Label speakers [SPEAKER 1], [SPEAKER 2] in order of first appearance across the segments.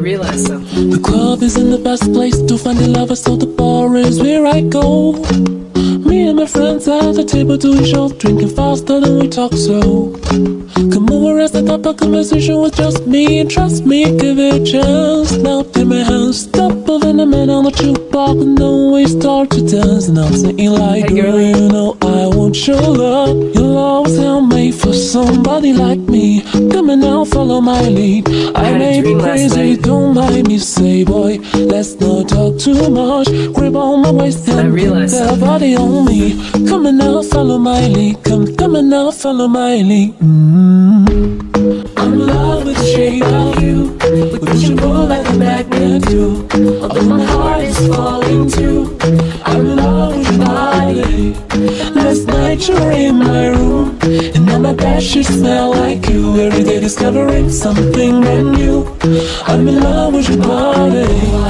[SPEAKER 1] realized something.
[SPEAKER 2] The club isn't the best place to find a lover, so the bar is where I go. Me and my friends at the table doing shows, drinking faster than we talk, so come over and start up a conversation with just me. And trust me, give it a chance. Now take my hands, stop moving the man on the jukebox, and then we start to dance. And I'm saying like,
[SPEAKER 1] Hey,
[SPEAKER 2] girl, you know I want your love. You'll always handmade for somebody like me. Come on now, follow my lead. I may be crazy, don't mind me. Say, boy, let's not talk too much. Grip on my waist and put that body on me. Come on now, follow my lead. Come on now, follow my lead. I'm in love with the shape of you. We push and pull like a magnet do. Although my heart is falling too. I'm in love with your body. Last night you were in my room, and now my bed should smell like you. Every day discovering something brand new. I'm in love with your body.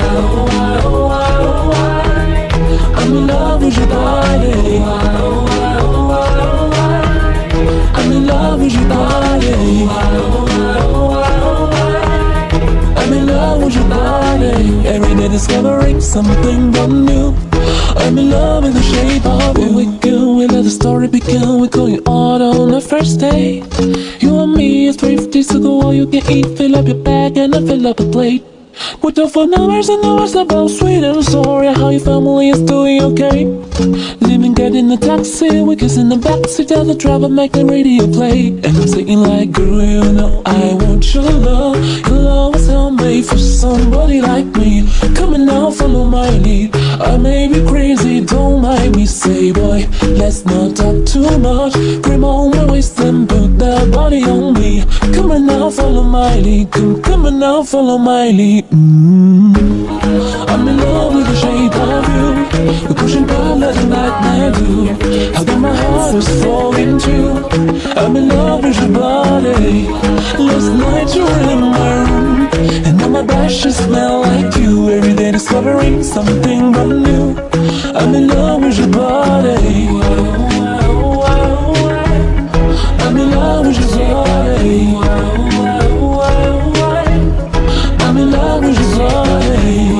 [SPEAKER 2] I'm in love with your body. I'm in love with your body. I'm in love with your body. Every day discovering something brand new. I'm in love with the shape of you. We let the story begin. We going out on the first day. You and me is 3 days to go. All you can eat. Fill up your bag and I fill up a plate. We talk for hours and hours about sweet and sorry. How your family is doing okay. Leaving, get in the taxi. We kiss in the backseat. Tell the driver make the radio play. And I'm saying like, girl, you know I want your love. Your love was handmade for somebody like me. Come on now, follow my lead. I may be crazy, don't mind me. Say, boy, let's not talk too much. Grip on my waist and put that body on me. Come on now, follow my lead. Come on now, follow my lead. I'm in love with the shape of you. We push and pull like a magnet do. Although my heart is falling too. I'm in love with your body. Last night you were in my room, and now my bed should smell like you. Every day discovering something brand new. I'm in love with your body. I'm in love with your body. I'm in love with your body.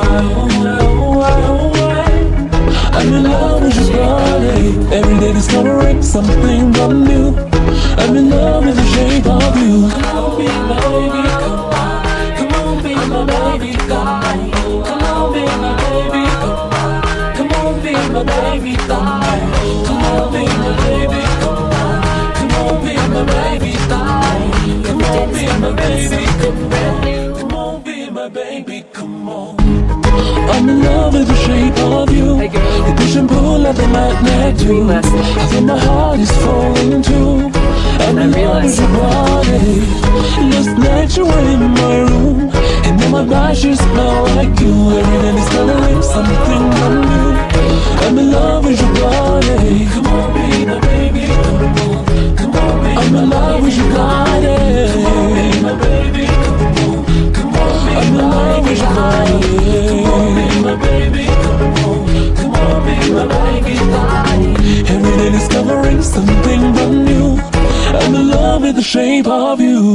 [SPEAKER 2] I'm in love with your body. Every day discovering something brand new. I'm in love with the shape of you. Come on, be my baby, come on. Come on, be my baby, come on. Come on, be my baby, come on. Come on, be my baby, come on. Come on, be my baby, come on. Come on, be my baby, come on. Come on, be my baby, come on. Come on, be my baby, come on. I'm in love with the shape of you. You push and pull like a magnet do. I think my heart is falling too. I'm in love with your body. Last night you were in my room, and now my body should smell like you. Every day discovering something new. I'm in love with your body. Come on, be my baby, come on. Come on, be I'm in love with your body. Come on, be my baby, come on. Come on, be I'm in love with your body. Come on, be my baby, come on. Come on, be my baby, body. Every day discovering something brand new. I'm in love with the shape of you.